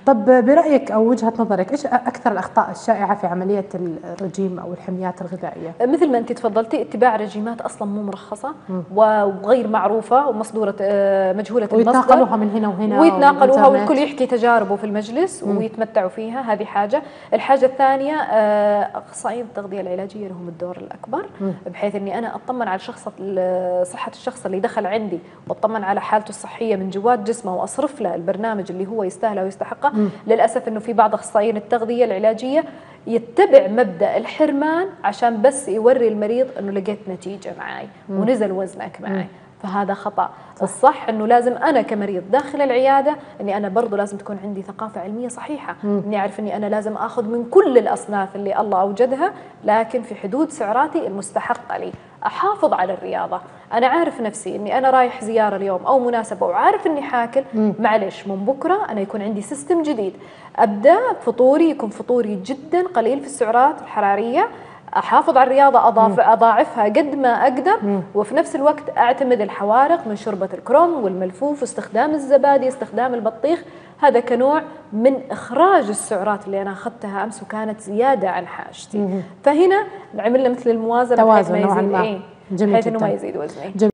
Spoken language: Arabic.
طب برايك او وجهه نظرك ايش اكثر الاخطاء الشائعه في عمليه الرجيم او الحميات الغذائيه؟ مثل ما انت تفضلتي، اتباع رجيمات اصلا مو مرخصه وغير معروفه ومصدوره مجهوله المصدر، ويتناقلوها من هنا وهنا ويتناقلوها والكل يحكي تجاربه في المجلس ويتمتعوا فيها. هذه حاجه. الحاجه الثانيه، اخصائيين التغذيه العلاجيه لهم الدور الاكبر، بحيث اني انا اطمن على صحه الشخص اللي دخل عندي، واطمن على حالته الصحيه من جوات جسمه، واصرف له البرنامج اللي هو يستاهله ويستحقه. للاسف انه في بعض اخصائيين التغذيه العلاجيه يتبع مبدأ الحرمان عشان بس يوري المريض انه لقيت نتيجة معي ونزل وزنك معي، فهذا خطأ. الصح انه لازم انا كمريض داخل العيادة اني انا برضو لازم تكون عندي ثقافة علمية صحيحة، اني اعرف اني انا لازم اخذ من كل الاصناف اللي الله اوجدها، لكن في حدود سعراتي المستحقة لي. احافظ على الرياضة. انا عارف نفسي اني انا رايح زيارة اليوم او مناسبة وعارف اني حاكل، معلش من بكرة انا يكون عندي سيستم جديد، ابدا فطوري يكون فطوري جدا قليل في السعرات الحرارية، احافظ على الرياضه، اضاعفها قد ما اقدر، وفي نفس الوقت اعتمد الحوارق من شوربه الكروم والملفوف واستخدام الزبادي، استخدام البطيخ، هذا كنوع من اخراج السعرات اللي انا اخذتها امس وكانت زياده عن حاجتي. فهنا عملنا مثل الموازنه بحيث ما يزيد، بحيث انه ما يزيد وزني.